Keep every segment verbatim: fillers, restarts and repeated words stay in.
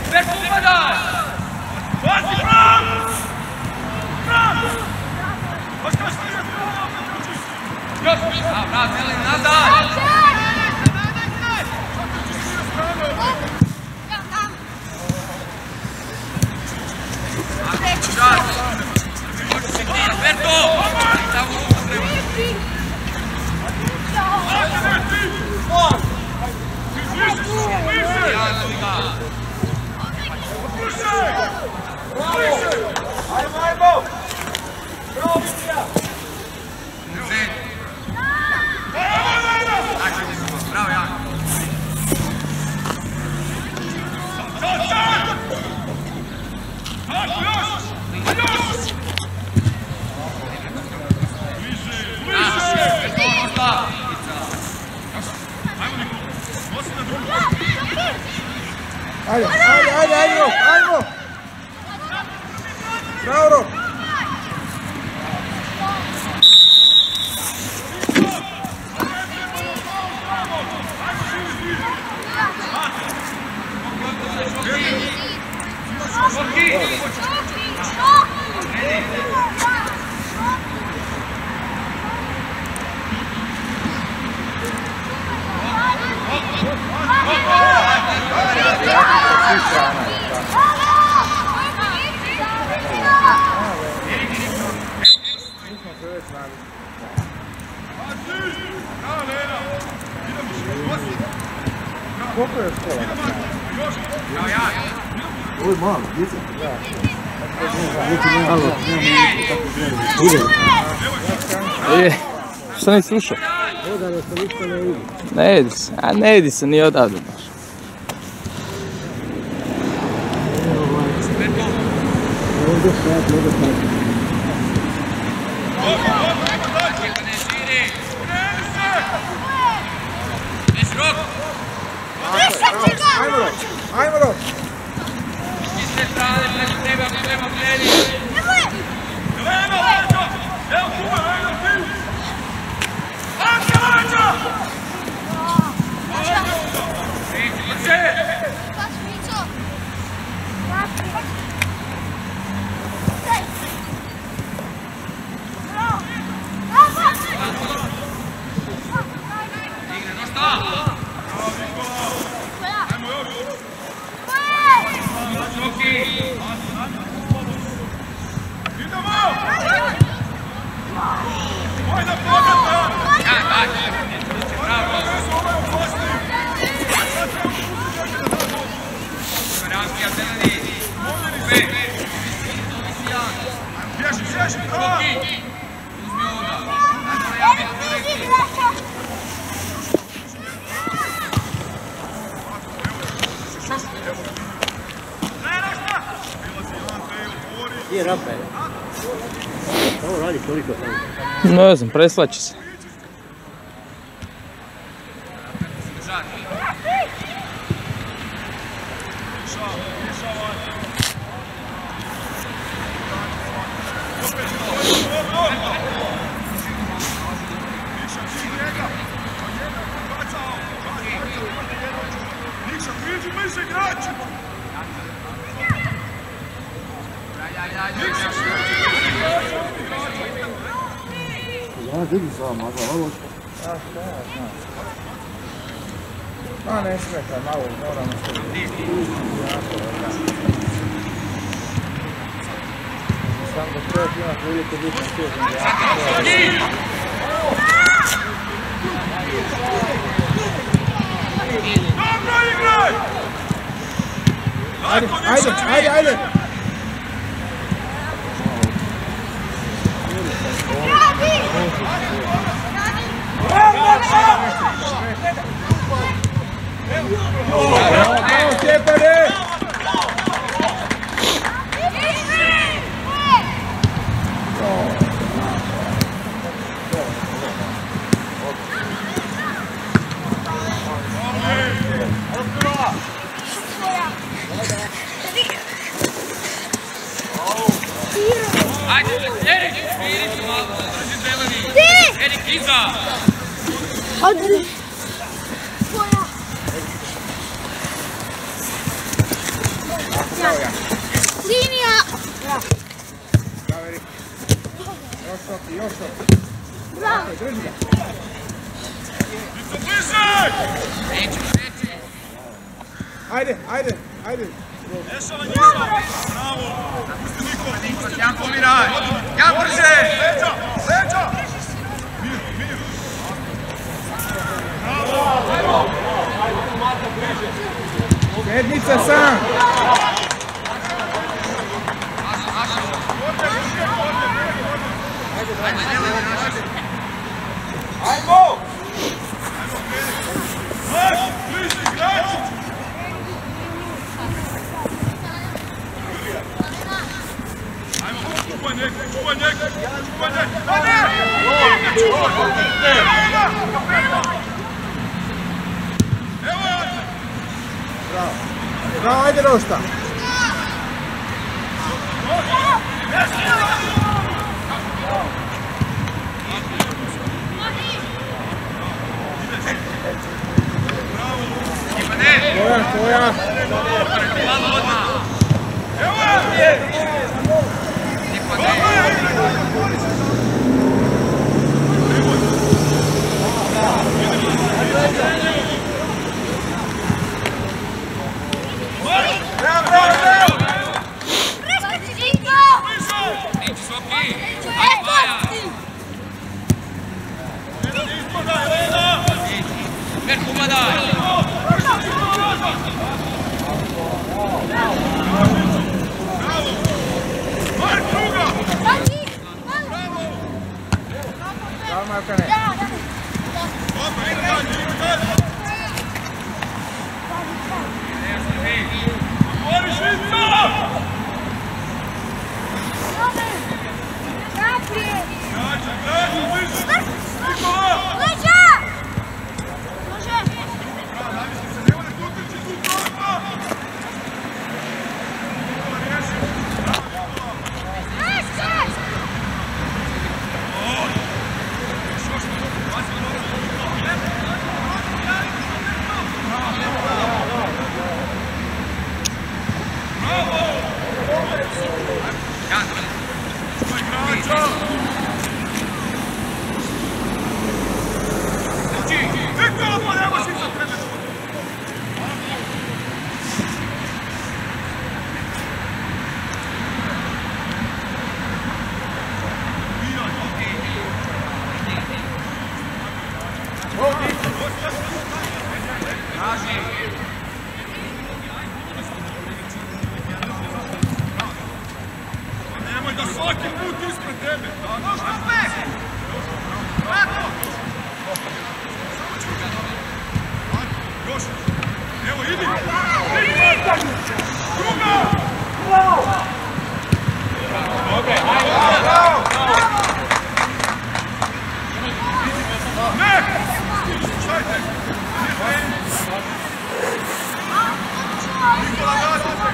Berko upadaj! Pazi, Bram! Bram! Pa šta što je Bram? Još! A, brat, Elin, nazad! Berko! Tamo ruku treba. Ajmo, ajmo! Bravo, Vitija! Bravo, Jan! Tako, još! Još! Bliže, bliže! Ajmo, Niko! Nosi na drugu! Ajde, ajde, ajde, ajde, ajmo! Bravo, Rok! Koliko je škola? Ovo je malo, djeca. E, šta ne slušao? Odavno se ništa ne vidi. Ne idi se, a ne idi se ni odavde baš. Ovdje sad, ovdje sad. Ajmo Rok, ajmo Rok! Iz te strane, preko tebe, ako treba gledi. Leno, Leđo! Evo kume, Leno, ti! Anke, Leđo! Gdje je Rafa? Ovo radi toliko tamo. Ne znam, preslači se. Ja, vidi sam, a za ovo što... A šta ja znam. Ma ne smeta, malo moramo se vidjeti. Sam da čovjek ima prilike biti na svijetom. Dobro igraj! Ajde, ajde, ajde, ajde! Bravo, Stjepane! Ajde, Erik, Erik, malo, drži zeleni. Erik, iza. Odri. Tvoja. Još Soki, još Soki. Bravo! Drži ga. Neće, neće. Ajde, ajde, ajde. Dešava njima. Bravo. Pusti Niko, pusti Ja pomiraj. Ja brže. Leđa, leđa. Mir, mir. Sedmica sam. Ajmo! Marš, bliži, igrači! Ajmo, čuvaj nek, čuvaj nek, čuvaj nek! Ane! Čuvaj! Evo je! Bravo. Bravo, ajde Rošta. Koja, koja? Bravo, Markane. Nemoj da svaki put ispred tebe. Još. Evo, idi. Druga. Ne. Šajte. Nikola, gasi se.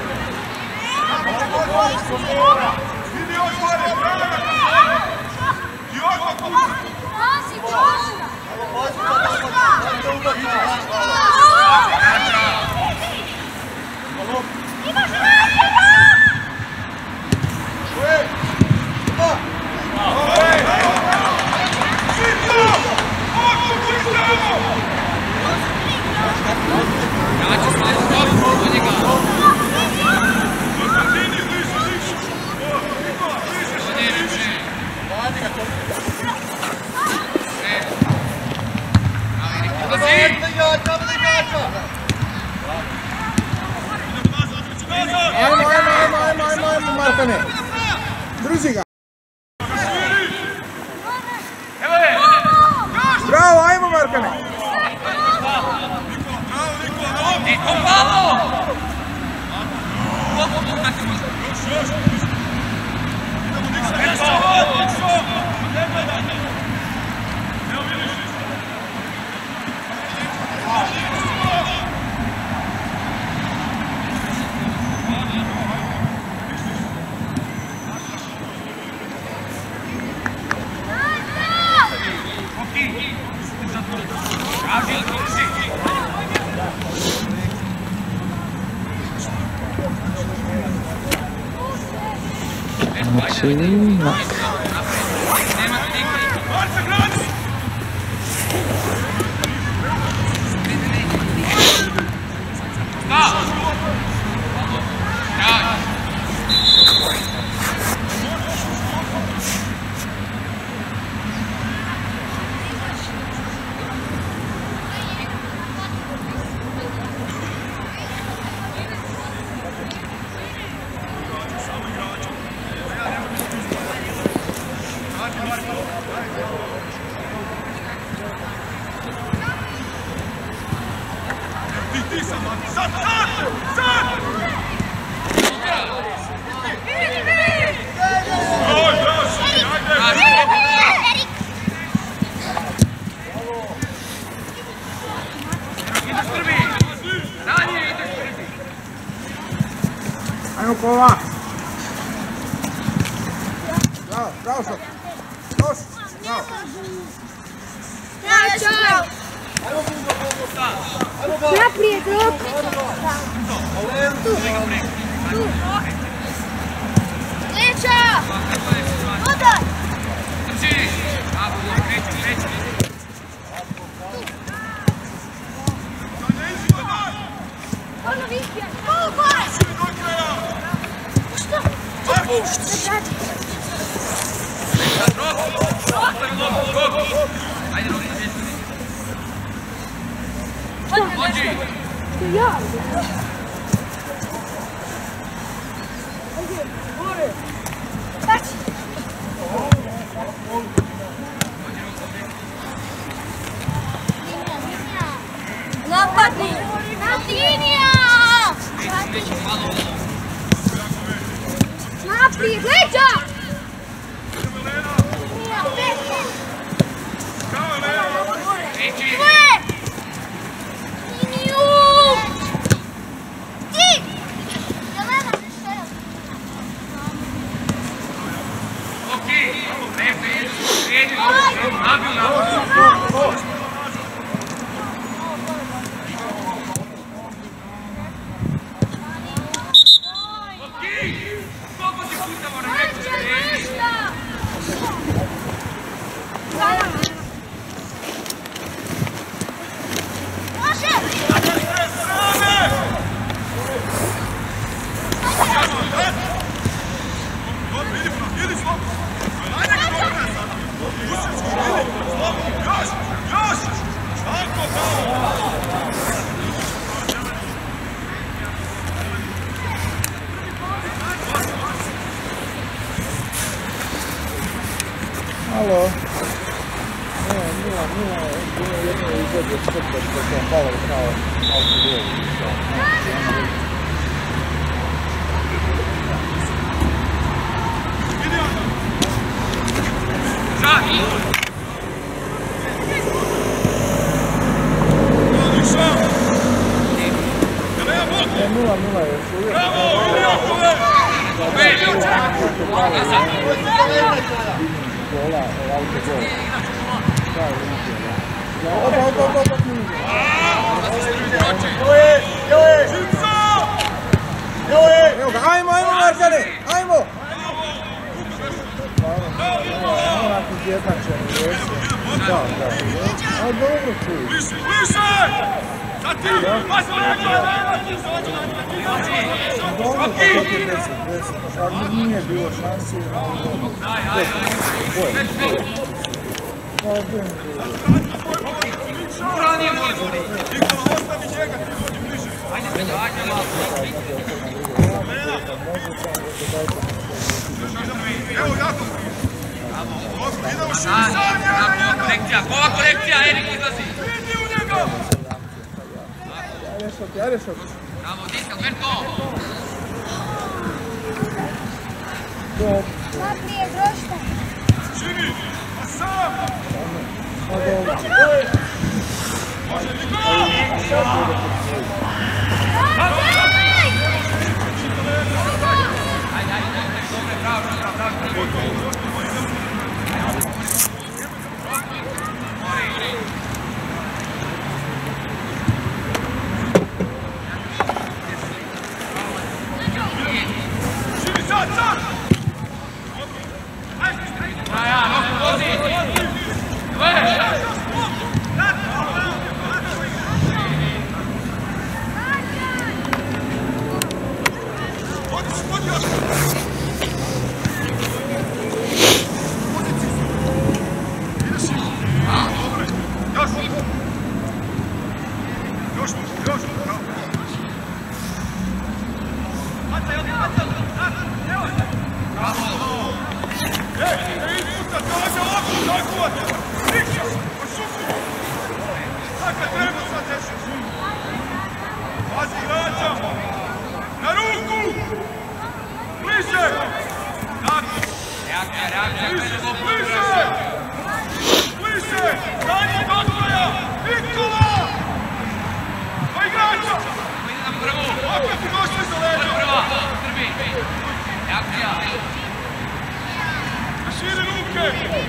Idi još gore, bravo! I odmah pušta! Ajmo, ajmo, ajmo, ajmo, ajmo, ajmo, Markane. Drži ga. Bravo, ajmo, Markane. Niko malo! Još, još! Idemo, nik se ne stavati, nik se! Ne gledaj! Evo vidiš! Znači, nak. Ajmo kova. Bravo, bravo što. Još, bravo. Treća! Naprijed, rok! Tu! Tu! Treća! Udar! Drži! Bravo, kreći, kreći. Ono vispija! Ubaj! Što? Pušt! Ajde, Robi, djecu. Dođi! Ja! Tači! Napadni! Linija! Naprijed, leđa! Tvoje! Liniju! Ti! Zelena, nešto je. Okej, lepo je. Sredi, nabiju, nabiju. Alo. Ne, nula, nula, bilo jedno izgleda četvrta što sam palo kao autogol. Žani! Ne, nula, nula je još uvijek. Gola, autogol. Opa, opa, opa, opa, evo ga, ajmo, ajmo Markane, ajmo! Onako izjednačeno, jesu. Da, da. A dobro tu. Bliže, bliže! Sad ti! Pas Dobro, to je deset, deset. Ali nije bilo šansi. Urani, može. Nikola, ostavi njega, ti dođi bliže. Ajde, ajde, malo. Evo, jako. Dobro, idemo širi Ajde, Sanja! bravo, korekcija, kova korekcija, Erik izlazi. Vidi u njega! Ajde šoki, ajde šoki. Bravo, Diska, Berto. Naprijed, rošta! Živi! A sam! Pa dobro. Može, Nikola! Ajde, ajde, dobro, bravo, bravo, bravo. Živi, sad, sad! Ja, no, vozi. Na ruku! Bliže! Bliže! Bliže! Dani do kraja! Nikola! Pa igrača! Prvo! Opet ti došli za leđa! Prva! Srbi! Širi ruke!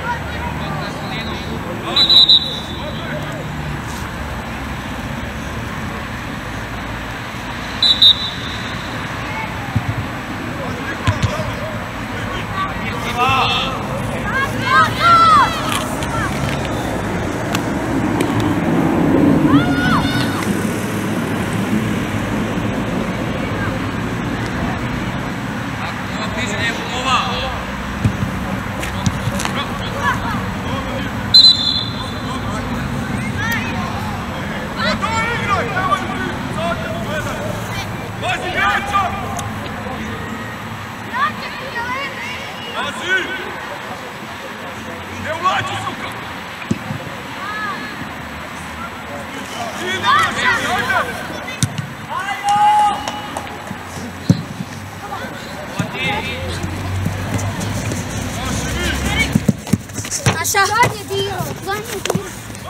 Naša. Zadnji dio. Zadnji dio.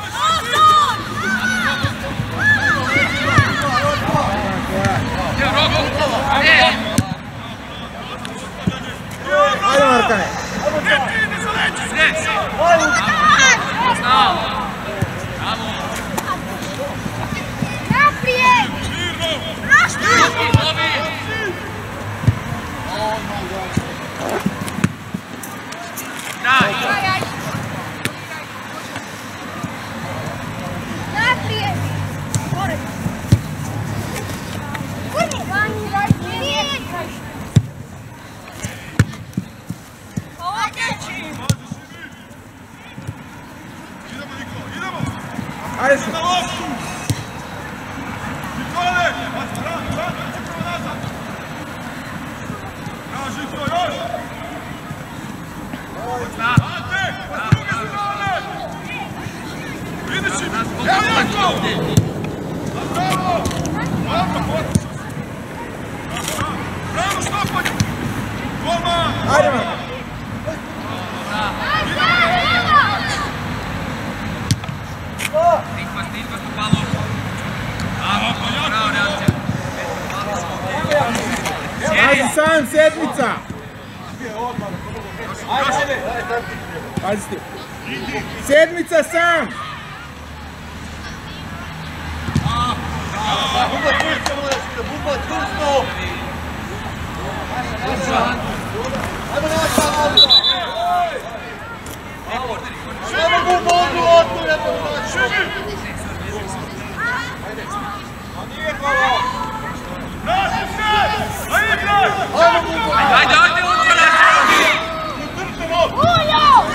Ajde Markane. Naprijed. Naprijed. Gore. Kurni. Vani, naprijed. Ajde se. Ajde Markane. Ajde sam, sedmica! Pazite. Sedmica sam! Ajde, ajde, utvara! Ujo!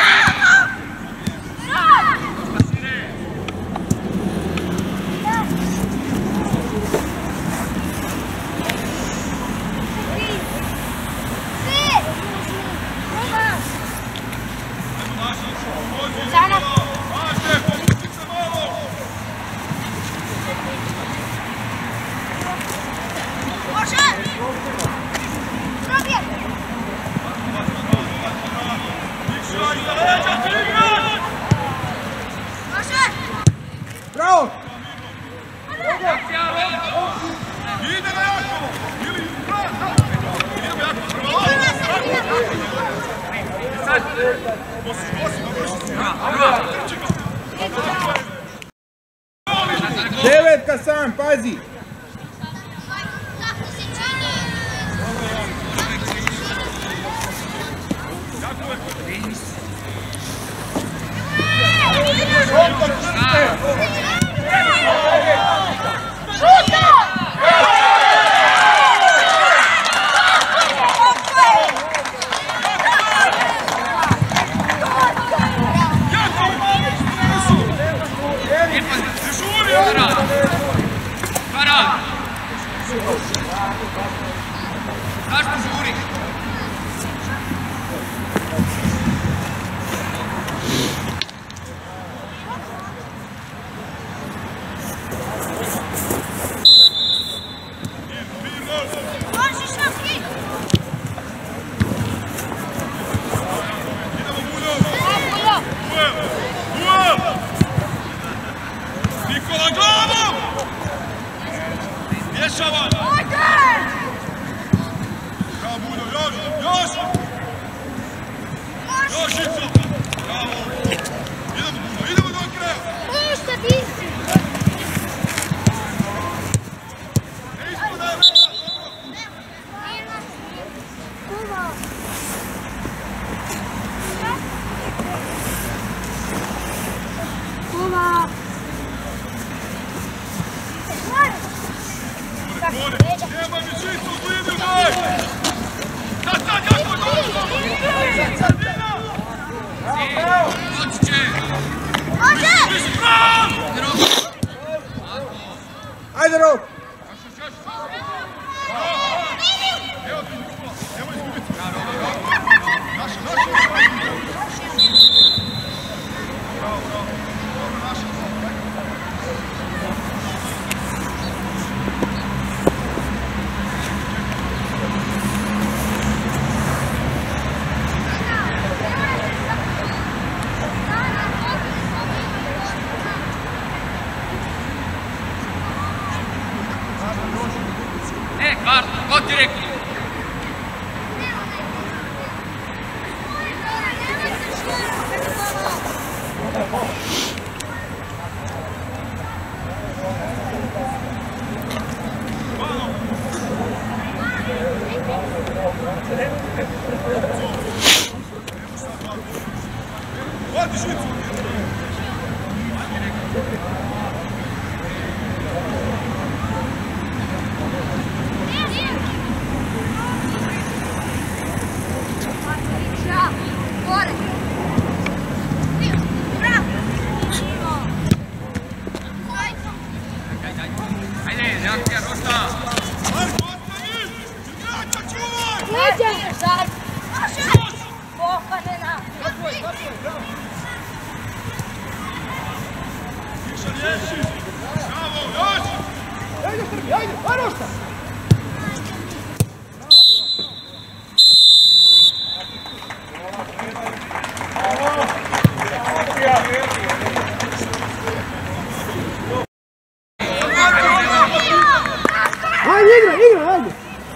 Bravo! Ide na Jakovo! Ili idemo Jakovo! Sad! Osim, osim, Devetka sam, pazi! Zašto žuri? Nikola glavom! Rješavan! Kao još, još! Još, Ico! Bravo! Idemo, Buno, idemo do kraja! Možda ti si. Ne ispodaj! Kuva. Kuva. Nema mi žicu, blidu, daj! Sad, sad, jako, dobro! Sredina! Doći će! Može! Biši, prav! Ajde, Rok! Evo ti, Nikola, nemoj izgubiti. Naša, naša! Bravo, bravo. Dobro, naša. E, Karlo, ko ti rekli? Hvati žicu! Gore. Bravo. Ajde, reakcija, Rošta! Marko, ostani! Igrača, čuvaj! Neđe. Sad. Pohanena. Više riješi! Bravo, još! Ajde, Srbi, ajde, ajde, šta? Ajde, igra, igra, ajde!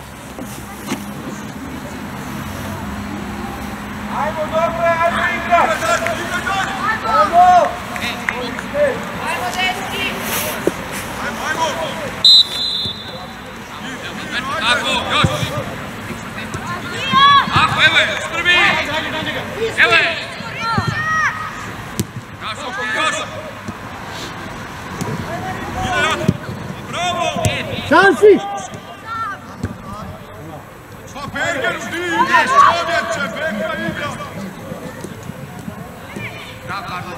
Ajmo, dobro, ajmo igra! Igra dalje, igra dalje! Ajmo! Ajmo, dečki. Ajmo, ajmo! Tako, još! Tako, evo je, strbi! Evo je! Kašo, još! Ide ja! Bravo! Šansi! Pa Berger, ti ideš, čovječe, Beka igra! Bravo, Karlo!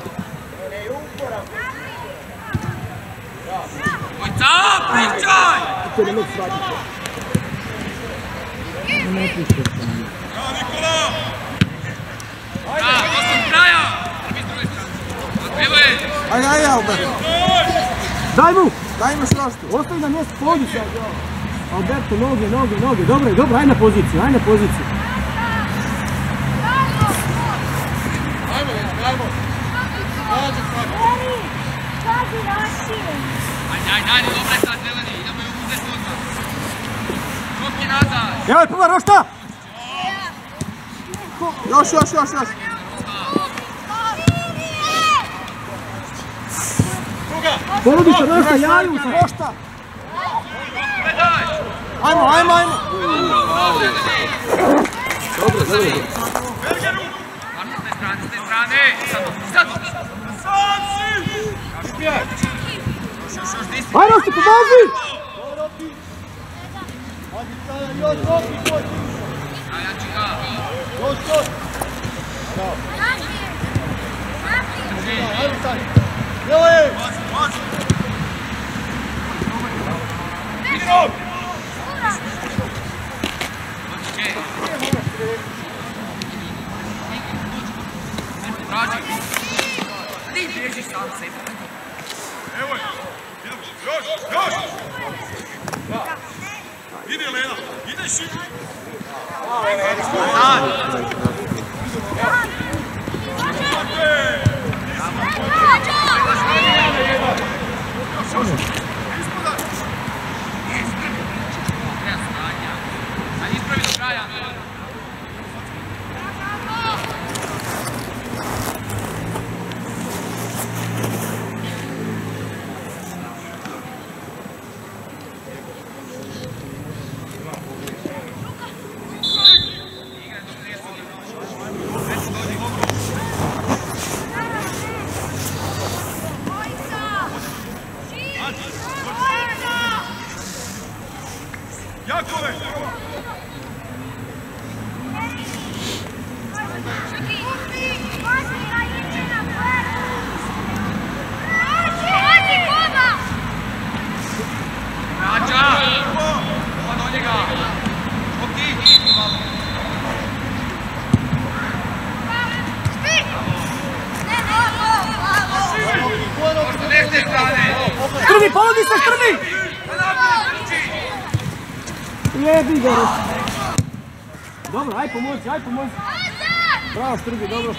Vojca, pričaj! Ako ne mogu svratiti. Ja, Nikola! Da, to sam kraja! Srbi s druge strane. Evo je! Ajde, ajde, Alberto. Daj mu! Daj mu šroštu. Ostavi na mjestu, podi sad. Alberto, noge, noge, noge. Dobro je, dobro, aj na poziciju, aj na poziciju. Ajmo, ajmo! Dođe svaki! Kaži naši. Ajde, ajde, ajde, dobro je sad, zeleni, idemo ju uzeti odmah. Šopki nazad! Evo je, prva rošta! Još, još, još, još. Porodi se rošta, jaju se rošta. Gledaj! Ajmo, ajmo, ajmo. Bergeru! Marko, s te strane, s te strane! Sad, sad! Sam si! Još, još, još, desi! Ajde, rošta, pomozi! Najjači ga! Pazi, pazi! Idemo! Traži! Ti bježiš sam sebi! Evo je! Idemo, još, još! Ide Lena, ideš i... Treba stanja! Sad ispravi do kraja! Strvi, povodi se, strvi! Jebi ga! Dobro, aj pomoći, aj pomoći! Bravo, strvi, dobro!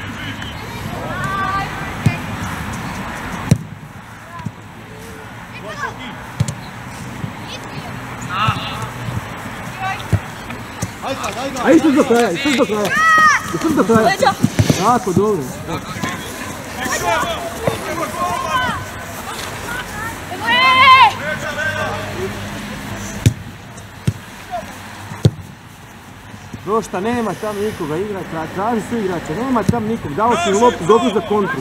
Aj, istuš do kraja, istuš do kraja! Istuš do kraja! Tako, dobro! Došta, nema tam nikoga igrača, traži su igrače, nema tam nikog, dao si loptu dobru za kontru.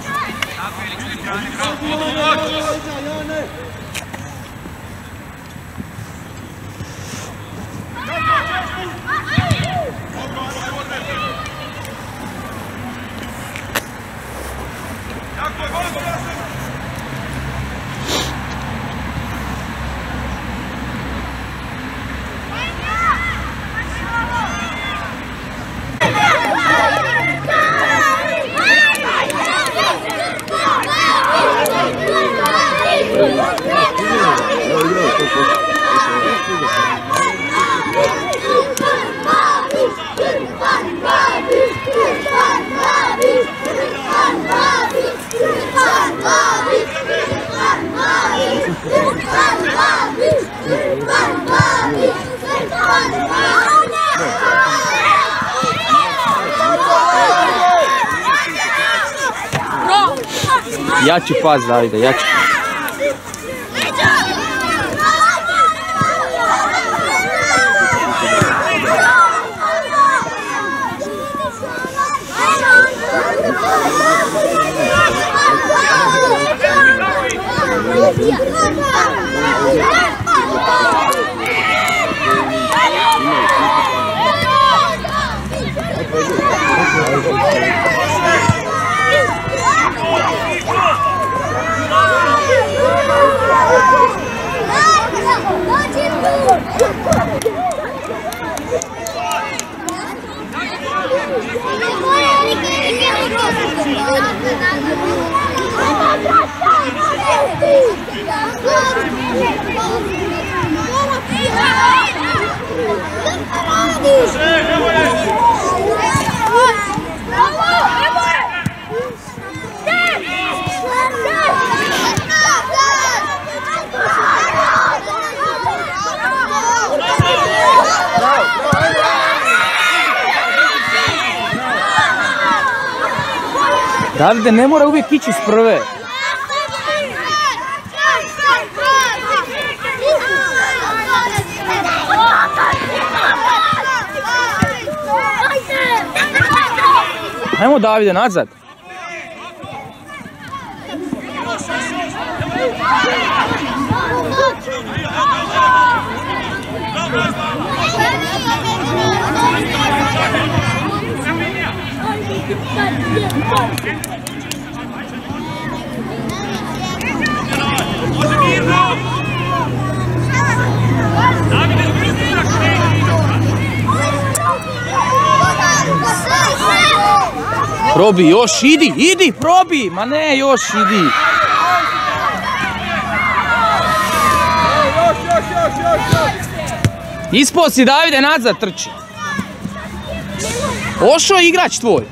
Jači pas, Davide, jači. Davide, ne mora uvijek ići s prve. Ajmo Davide, nazad. Probi, još idi, idi, probi, ma ne, još idi. Ispod si, Davide, nazad trči. Ošo je igrač tvoj.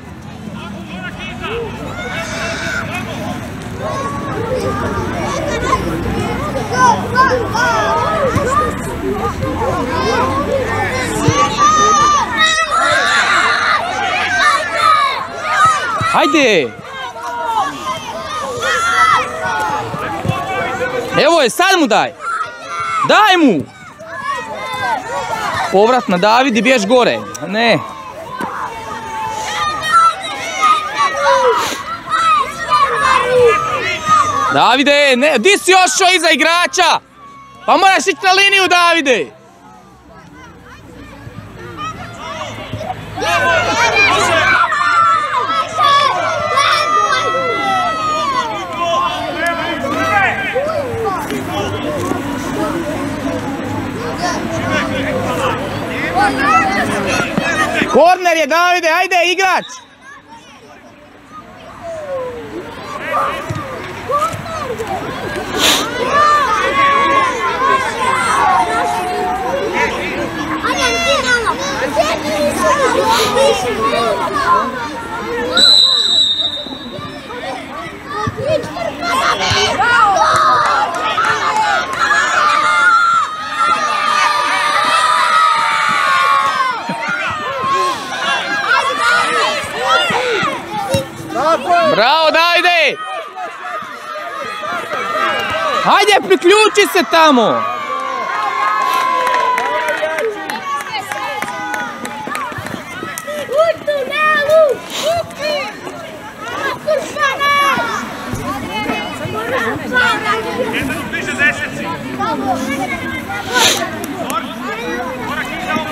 Hajde! Evo je, sad mu daj! Daj mu! Povrat na David i bješ gore. Ne. Davide, ne, di si ošao iza igrača? Pa moraš ići na liniju, Davide! Korner je, Davide, ajde, igrač! Bravo, Davide! Hajde, priključi se tamo! Jedan u bliže deseci. Morak ih za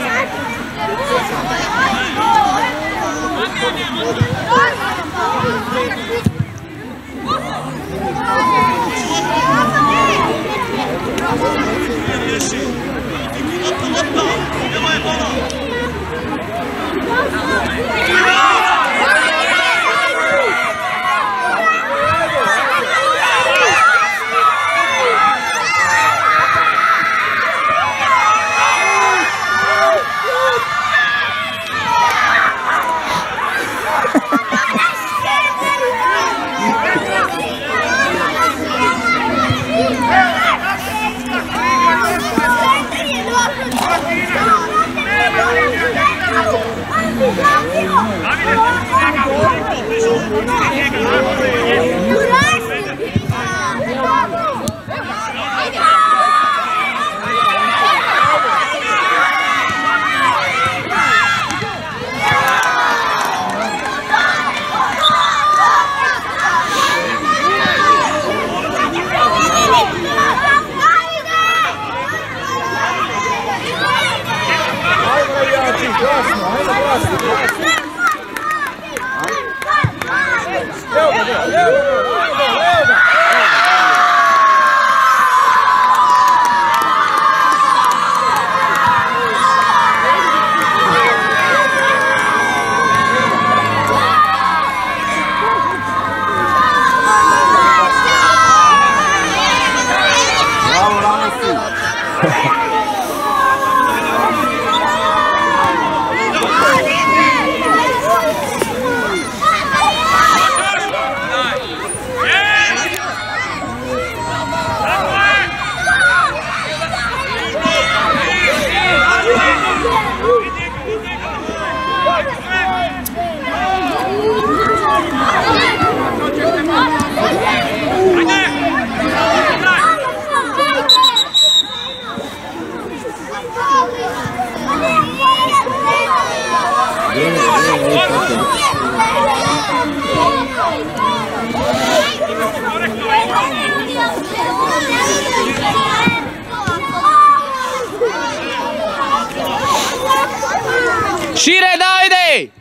Šire, Davide!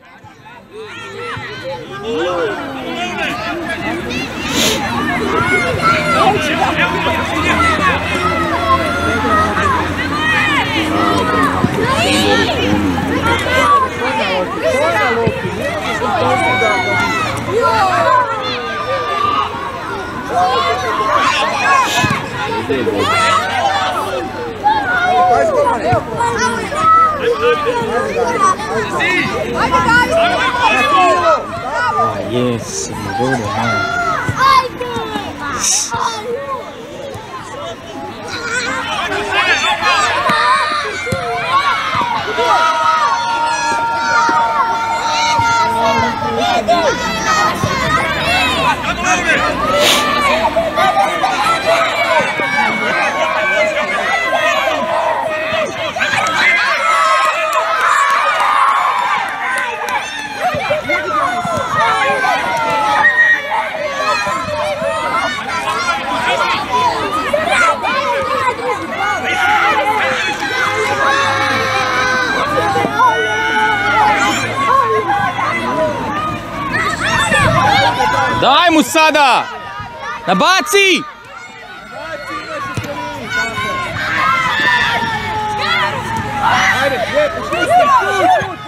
Ah, yes, good man. Daj mu sada! Nabaci! Ajde, lijepo, šuti, šuti!